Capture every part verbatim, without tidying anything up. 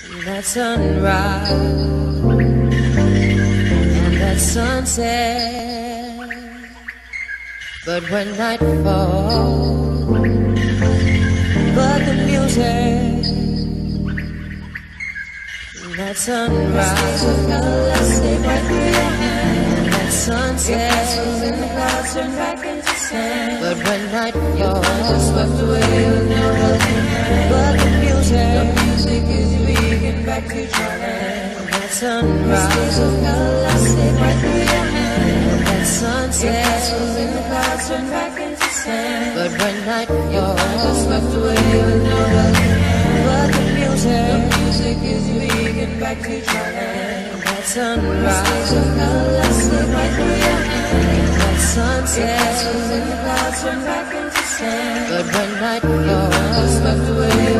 That sunrise and that sunset, but when night falls, but the music, that sunrise and that sunset, but when night falls, but the music, the music is vegan back to Jordan. That sunrise, that sunset, but when night falls, but the music, the music is vegan back to Jordan. That sunrise, that sunset, but when night falls, but the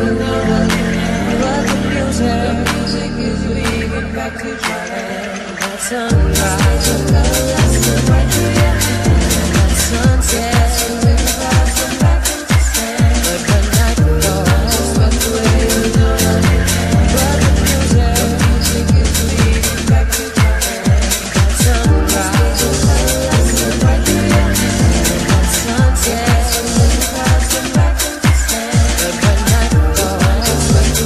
music, the music is leaving back to Jordan. That sunrise, that sunset, but when night falls, but the music, the music is leaving back to Jordan. That sunrise, that sunset, but when night falls, but the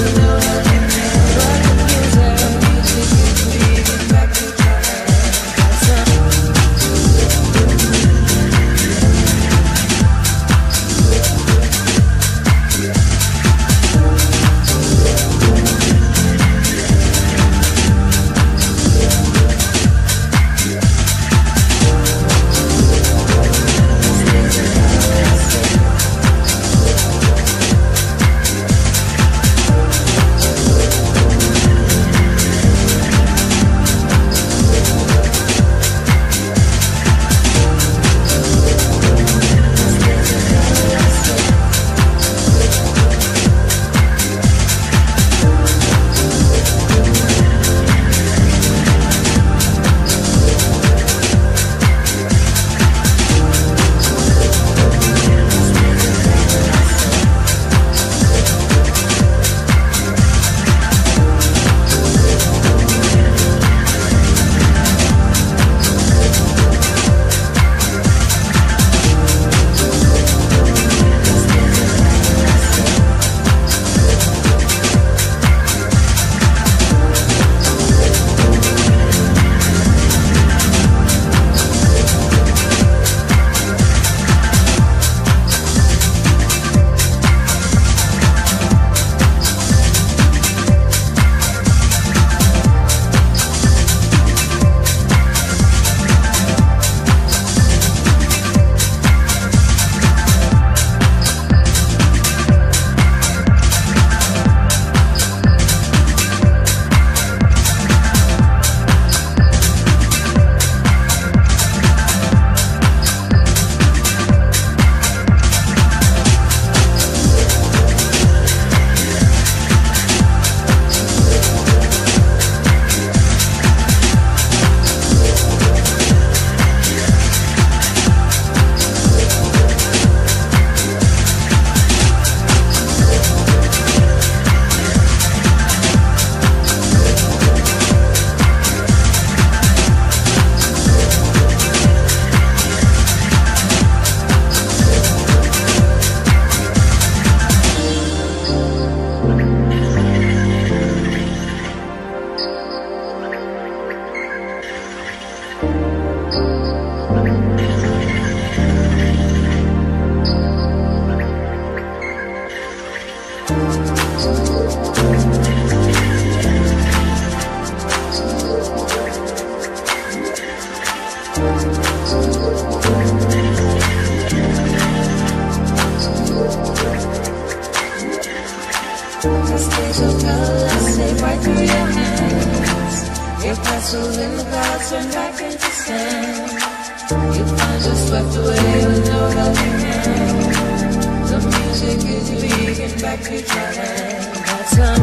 castles in the clouds turn back into sand. You find yourself swept away with no helping hand. The music is leading back to Thailand.